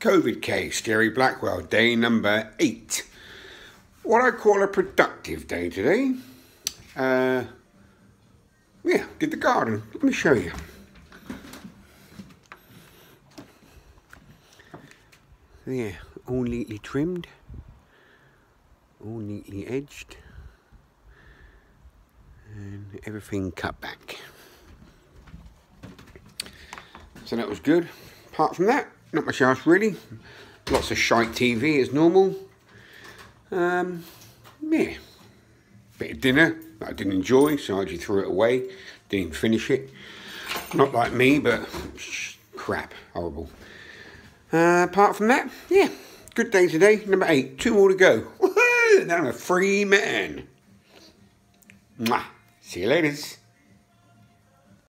COVID case, Jerry Blackwell, day number 8. What I call a productive day today. Yeah, did the garden. Let me show you. Yeah, all neatly trimmed, all neatly edged, and everything cut back. So that was good. Apart from that, not much else really. Lots of shite TV as normal. Yeah, bit of dinner that I didn't enjoy, so I just threw it away. Didn't finish it. Not like me, but crap, horrible. Apart from that, yeah, good day today. Number 8, 2 more to go. Woohoo! Now I'm a free man. Mwah. See you later.